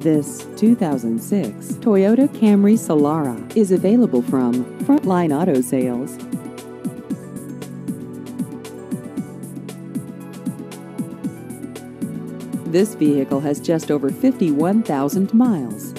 This 2006 Toyota Camry Solara is available from Frontline Auto Sales. This vehicle has just over 51,000 miles.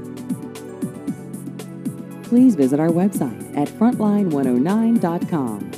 Please visit our website at frontline109.com.